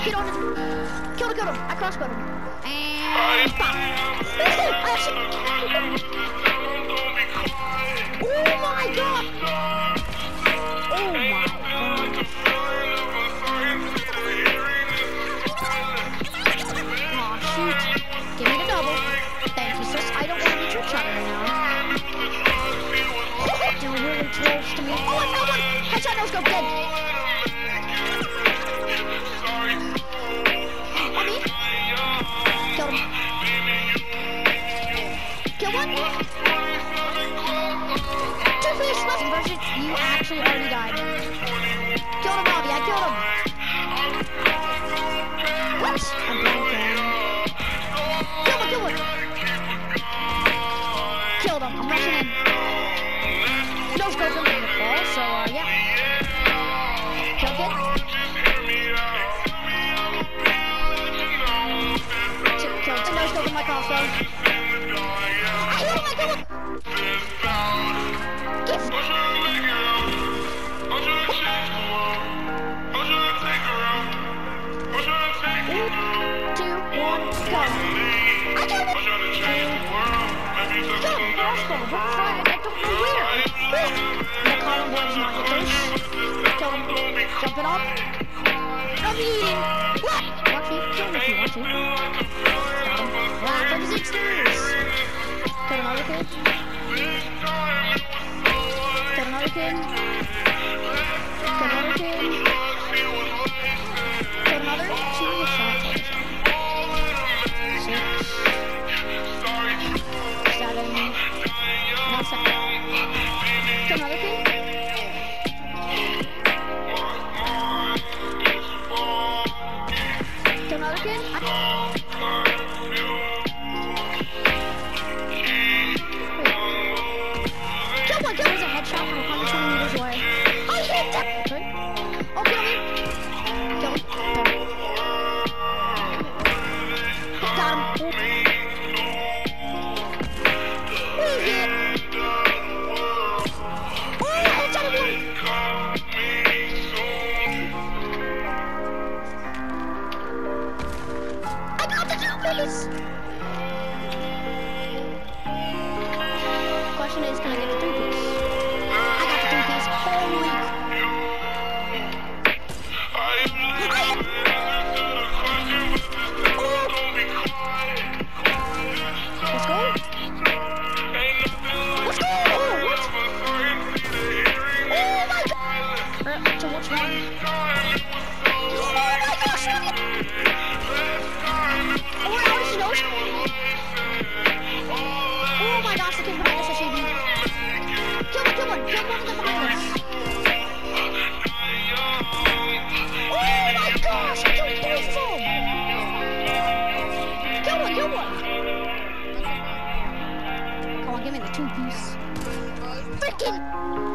Hit on him. Killed him. I crossbowed him. And pop. Oh my god! Oh my god. Aw, shoot. Give me the double. Thank you, sis. I don't want to be trick shot right now. They're really close to me. Oh, I found one! Headshot, no scope, dead. On me. Killed him. Kill one. Two fish left version. You actually already died. Killed him, Bobby. I killed him. What? I'm blanking. Kill one. Killed him. I'm rushing in. No scope from the fall, so yeah. Kill kid. Killed. No scope in my crossbow. I killed him. Gift. 2, 1, go. I killed him. Kill him. Crossbow. We're trying. I don't know where. The column boy does not get this. Kill him. Jumping up. I'm eating. What? Watch me. Kill him if you want to. Got him. Wow, 36 stars. Kill another kid. Kill another kid. Kill another kid. Kill another. 2 shots. 6. 7. Now 7. Kill another kid. Kill another kid. Kill one. There's a headshot from 120 meters away. I hit that. Good. Oh, kill me. Kill him. Got him. Question is, can I get a 3-piece? I got the 3-piece. Holy. Let's go. Let's go. What? Oh my god. So which one? Oh my gosh. Oh, now it's nose. Oh my gosh, the kid behind us is shady. Kill one. Kill one of them behind us. Oh my gosh, I killed both of them. Kill one. Come on, give me the 2-piece. Freaking.